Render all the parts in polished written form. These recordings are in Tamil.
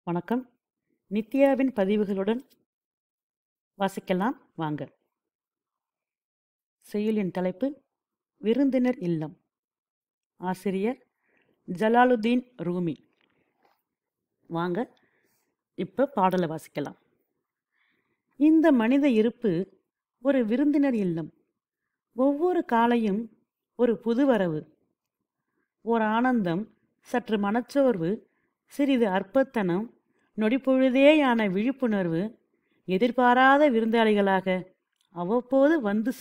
வணக்கம். நித்யாவின் பதிவுகளுடன் வாசிக்கலாம் வாங்க. செய்யுளின் தலைப்பு விருந்தினர் இல்லம். ஆசிரியர் ஜலாலுதீன் ரூமி. வாங்க இப்போ பாடலை வாசிக்கலாம். இந்த மனித இருப்பு ஒரு விருந்தினர் இல்லம். ஒவ்வொரு காலையும் ஒரு புது வரவு, ஓர் ஆனந்தம், சற்று மனச்சோர்வு, சிறிது அற்பத்தனம், நொடிப்பொழுதேயான விழிப்புணர்வு எதிர்பாராத விருந்தாளிகளாக அவ்வப்போது வந்து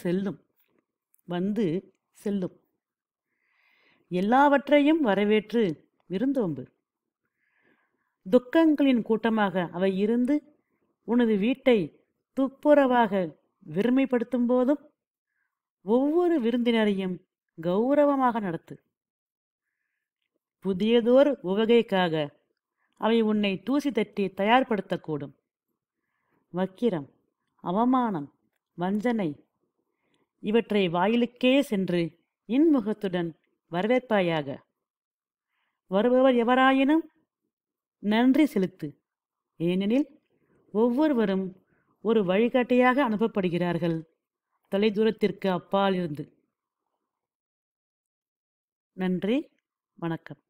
செல்லும். எல்லாவற்றையும் வரவேற்று விருந்தோம்பு. துக்கங்களின் கூட்டமாக அவை இருந்து உனது வீட்டை துப்புரவாக வெறுமைப்படுத்தும் போதும் ஒவ்வொரு விருந்தினரையும் கௌரவமாக நடத்து. புதியதோர் உவகைக்காக அவை உன்னை தூசி தட்டி தயார்படுத்தக்கூடும். வக்கிரம், அவமானம், வஞ்சனை இவற்றை வாயிலுக்கே சென்று இன்முகத்துடன் வரவேற்பாயாக. வருபவர் எவராயினும் நன்றி செலுத்து. ஏனெனில் ஒவ்வொருவரும் ஒரு வழிகாட்டியாக அனுப்பப்படுகிறார்கள், தொலைதூரத்திற்கு அப்பால் இருந்து. நன்றி, வணக்கம்.